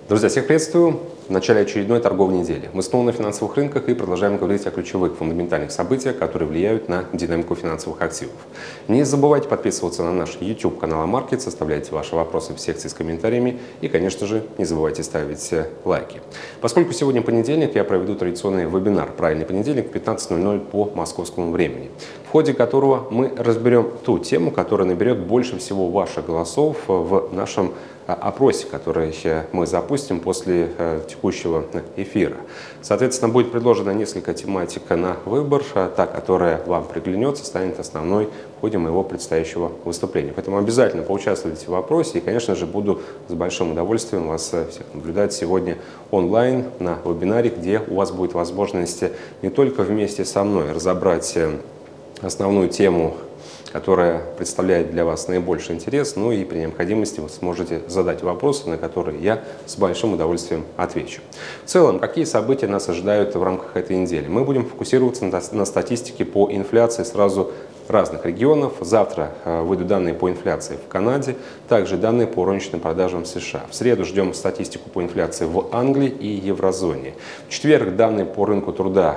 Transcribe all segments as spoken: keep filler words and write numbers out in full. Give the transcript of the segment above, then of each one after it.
Друзья, всех приветствую! В начале очередной торговой недели. Мы снова на финансовых рынках и продолжаем говорить о ключевых фундаментальных событиях, которые влияют на динамику финансовых активов. Не забывайте подписываться на наш YouTube канал Market, оставляйте ваши вопросы в секции с комментариями и, конечно же, не забывайте ставить лайки. Поскольку сегодня понедельник, я проведу традиционный вебинар «Правильный понедельник» в пятнадцать ноль ноль по московскому времени, в ходе которого мы разберем ту тему, которая наберет больше всего ваших голосов в нашем опросе, который мы запустим после текущего эфира. Соответственно, будет предложено несколько тематик на выбор. Та, которая вам приглянется, станет основной в ходе моего предстоящего выступления. Поэтому обязательно поучаствуйте в вопросе и, конечно же, буду с большим удовольствием вас всех наблюдать сегодня онлайн на вебинаре, где у вас будет возможность не только вместе со мной разобрать основную тему, которая представляет для вас наибольший интерес, ну и при необходимости вы сможете задать вопросы, на которые я с большим удовольствием отвечу. В целом, какие события нас ожидают в рамках этой недели? Мы будем фокусироваться на, на статистике по инфляции сразу разных регионов. Завтра выйдут данные по инфляции в Канаде, также данные по розничным продажам в США. В среду ждем статистику по инфляции в Англии и еврозоне. В четверг данные по рынку труда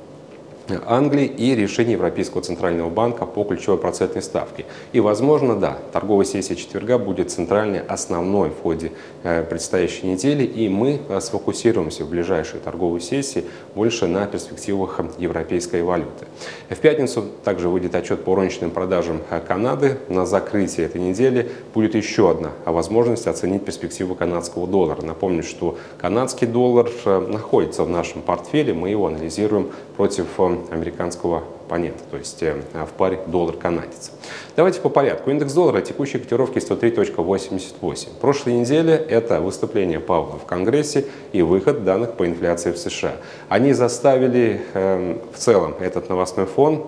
Англии и решение Европейского центрального банка по ключевой процентной ставке. И, возможно, да, торговая сессия четверга будет центральной, основной в ходе э, предстоящей недели, и мы э, сфокусируемся в ближайшей торговой сессии больше на перспективах европейской валюты. В пятницу также выйдет отчет по розничным продажам Канады. На закрытии этой недели будет еще одна возможность оценить перспективу канадского доллара. Напомню, что канадский доллар находится в нашем портфеле, мы его анализируем против американского оппонента, то есть в паре доллар-канадец. Давайте по порядку. Индекс доллара текущей котировки сто три целых восемьдесят восемь. Прошлой неделе это выступление Пауэлла в Конгрессе и выход данных по инфляции в США. Они заставили, в целом, этот новостной фон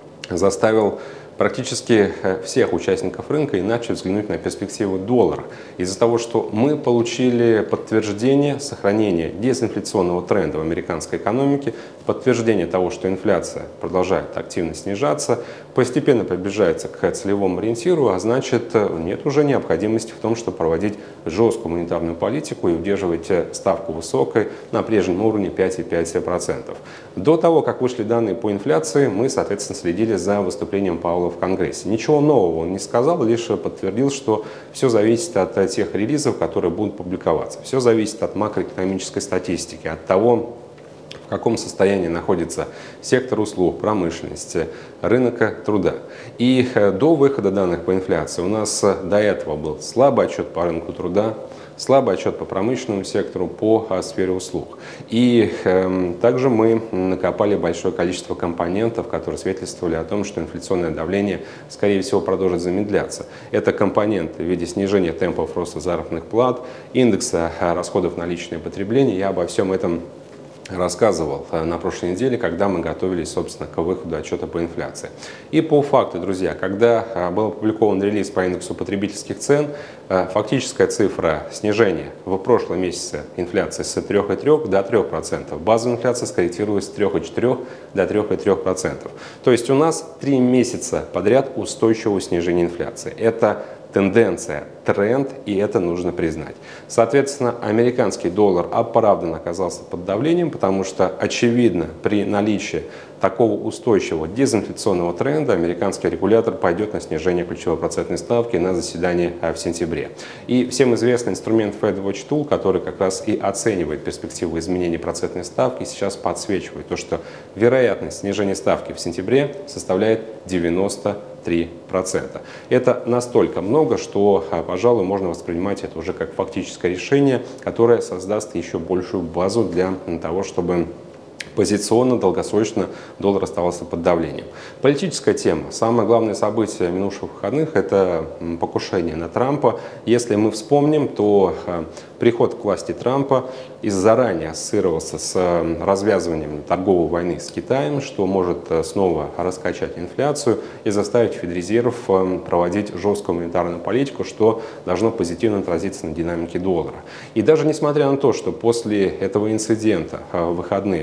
заставил практически всех участников рынка иначе взглянуть на перспективу доллара. Из-за того, что мы получили подтверждение сохранения дезинфляционного тренда в американской экономике, подтверждение того, что инфляция продолжает активно снижаться, постепенно приближается к целевому ориентиру, а значит, нет уже необходимости в том, чтобы проводить жесткую монетарную политику и удерживать ставку высокой на прежнем уровне пять целых пять десятых процента. До того, как вышли данные по инфляции, мы, соответственно, следили за выступлением Пауэлла в Конгрессе. Ничего нового он не сказал, лишь подтвердил, что все зависит от тех релизов, которые будут публиковаться. Все зависит от макроэкономической статистики, от того, в каком состоянии находится сектор услуг, промышленности, рынок труда. И до выхода данных по инфляции у нас до этого был слабый отчет по рынку труда, слабый отчет по промышленному сектору, по а, сфере услуг. И э, также мы накопали большое количество компонентов, которые свидетельствовали о том, что инфляционное давление, скорее всего, продолжит замедляться. Это компоненты в виде снижения темпов роста заработных плат, индекса а, расходов на личное потребление. Я обо всем этом рассказывал на прошлой неделе, когда мы готовились, собственно, к выходу отчета по инфляции. И по факту, друзья, когда был опубликован релиз по индексу потребительских цен, фактическая цифра снижения в прошлом месяце инфляции с трёх целых трёх десятых до трёх процентов. Базовая инфляция скорректировалась с трёх целых четырёх десятых до трёх целых трёх процентов. То есть у нас три месяца подряд устойчивого снижения инфляции. Это тенденция, тренд, и это нужно признать. Соответственно, американский доллар оправданно оказался под давлением, потому что, очевидно, при наличии такого устойчивого дезинфляционного тренда американский регулятор пойдет на снижение ключевой процентной ставки на заседании в сентябре. И всем известный инструмент Fed Watch Tool, который как раз и оценивает перспективу изменения процентной ставки, сейчас подсвечивает то, что вероятность снижения ставки в сентябре составляет девяносто три процента. Это настолько много, что, пожалуй, можно воспринимать это уже как фактическое решение, которое создаст еще большую базу для того, чтобы позиционно, долгосрочно доллар оставался под давлением. Политическая тема. Самое главное событие минувших выходных – это покушение на Трампа. Если мы вспомним, то приход к власти Трампа из заранее ассоциировался с развязыванием торговой войны с Китаем, что может снова раскачать инфляцию и заставить Федрезерв проводить жесткую монетарную политику, что должно позитивно отразиться на динамике доллара. И даже несмотря на то, что после этого инцидента в выходные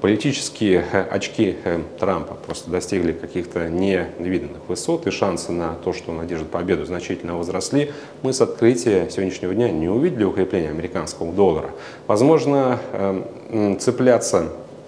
Политические очки Трампа просто достигли каких-то невиданных высот, и шансы на то, что он одержит победу, значительно возросли. Мы с открытия сегодняшнего дня не увидели укрепления американского доллара. Возможно, цепляться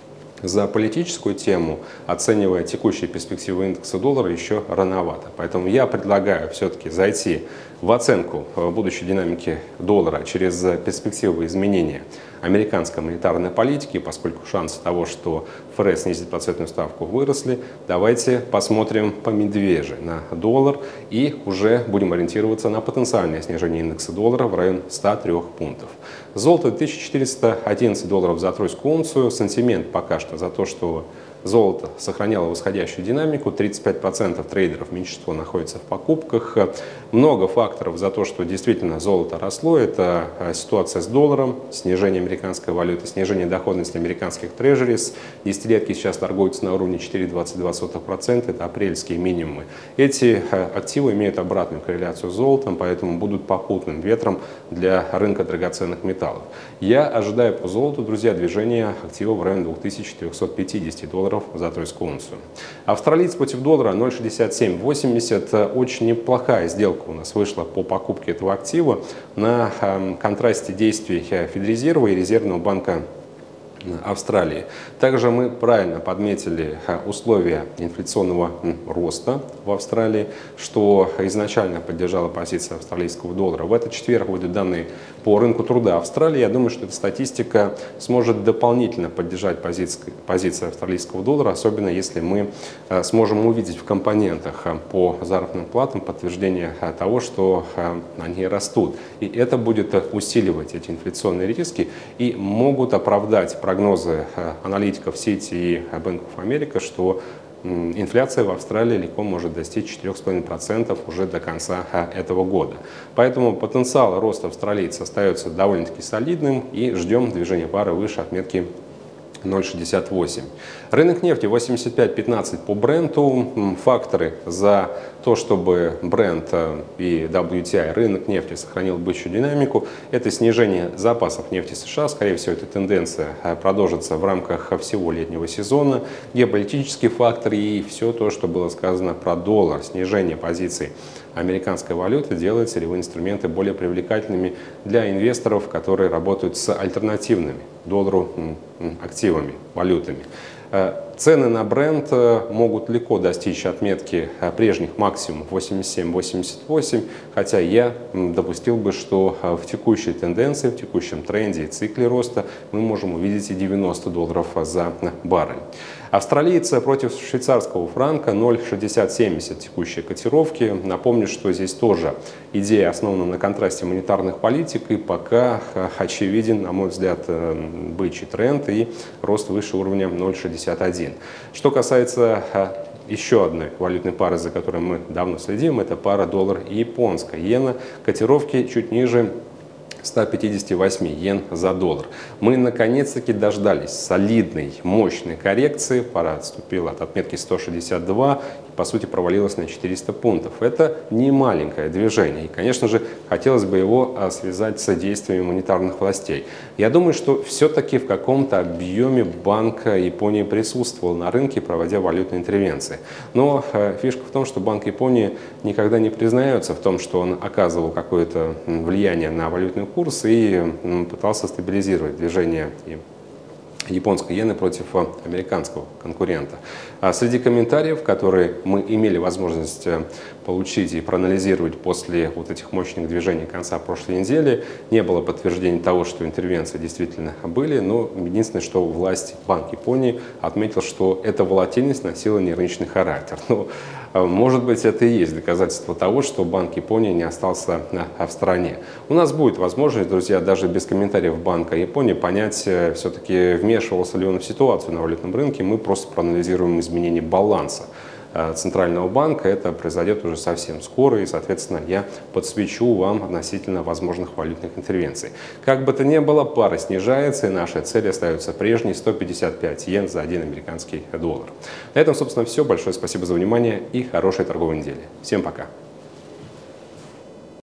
за политическую тему, оценивая текущие перспективы индекса доллара, еще рановато. Поэтому я предлагаю все-таки зайти в оценку будущей динамики доллара через перспективы изменения американской монетарной политики, поскольку шансы того, что ФРС снизит процентную ставку, выросли. Давайте посмотрим по медвежьи на доллар и уже будем ориентироваться на потенциальное снижение индекса доллара в район ста трёх пунктов. Золото тысяча четыреста одиннадцать долларов за тройскую унцию. Сентимент пока что за то, что золото сохраняло восходящую динамику, тридцать пять процентов трейдеров меньшинство находится в покупках. Много факторов за то, что действительно золото росло. Это ситуация с долларом, снижение американской валюты, снижение доходности американских трежерис. Десятилетки сейчас торгуются на уровне четыре целых двадцать два сотых процента, это апрельские минимумы. Эти активы имеют обратную корреляцию с золотом, поэтому будут попутным ветром для рынка драгоценных металлов. Я ожидаю по золоту, друзья, движения активов в районе двух тысяч трёхсот пятидесяти долларов за тройскую унцию. Австралиец против доллара ноль шестьдесят семь восемьдесят. Очень неплохая сделка у нас вышла по покупке этого актива на э, контрасте действий Федрезерва и Резервного банка Австралии. Также мы правильно подметили условия инфляционного роста в Австралии, что изначально поддержала позиция австралийского доллара. В этот четверг выйдут данные по рынку труда Австралии. Я думаю, что эта статистика сможет дополнительно поддержать позиции, позиции австралийского доллара, особенно если мы сможем увидеть в компонентах по заработным платам подтверждение того, что они растут. И это будет усиливать эти инфляционные риски и могут оправдать прогнозы аналитиков Сити и Bank of America, что инфляция в Австралии легко может достичь четырёх целых пяти десятых процента уже до конца этого года. Поэтому потенциал роста австралийца остается довольно-таки солидным, и ждем движения пары выше отметки ноль шестьдесят восемь. Рынок нефти восемьдесят пять пятнадцать по Бренту. Факторы за то, чтобы Брент и дабл ю ти ай, рынок нефти, сохранил бычью динамику, это снижение запасов нефти США. Скорее всего, эта тенденция продолжится в рамках всего летнего сезона. Геополитические факторы и все то, что было сказано про доллар, снижение позиций американской валюты делает сырьевые инструменты более привлекательными для инвесторов, которые работают с альтернативными доллару активами, валютами. Цены на Brent могут легко достичь отметки прежних максимумов восемьдесят семь восемьдесят восемь, хотя я допустил бы, что в текущей тенденции, в текущем тренде и цикле роста мы можем увидеть и девяносто долларов за баррель. Австралийцы против швейцарского франка ноль шестьдесят семьдесят текущие котировки. Напомню, что здесь тоже идея основана на контрасте монетарных политик, и пока очевиден, на мой взгляд, бычий тренд и рост выше уровня ноль шестьдесят один. Что касается еще одной валютной пары, за которой мы давно следим, это пара доллар и японская иена. Котировки чуть ниже ста пятидесяти восьми йен за доллар. Мы наконец-таки дождались солидной, мощной коррекции. Пара отступила от отметки сто шестьдесят два и, по сути, провалилась на четыреста пунктов. Это не маленькое движение. И, конечно же, хотелось бы его связать с действиями монетарных властей. Я думаю, что все-таки в каком-то объеме Банк Японии присутствовал на рынке, проводя валютные интервенции. Но э, фишка в том, что Банк Японии никогда не признается в том, что он оказывал какое-то влияние на валютный курс и пытался стабилизировать движение японской иены против американского конкурента. А среди комментариев, которые мы имели возможность получить и проанализировать после вот этих мощных движений конца прошлой недели, не было подтверждения того, что интервенции действительно были, но единственное, что власти Банк Японии отметил, что эта волатильность носила нерыночный характер. Но, может быть, это и есть доказательство того, что Банк Японии не остался в стороне. У нас будет возможность, друзья, даже без комментариев Банка Японии понять, все-таки вмешивался ли он в ситуацию на валютном рынке. Мы просто проанализируем изменение баланса Центрального банка. Это произойдет уже совсем скоро, и, соответственно, я подсвечу вам относительно возможных валютных интервенций. Как бы то ни было, пара снижается, и наша цель остается прежней — сто пятьдесят пять йен за один американский доллар. На этом, собственно, все. Большое спасибо за внимание и хорошей торговой недели. Всем пока!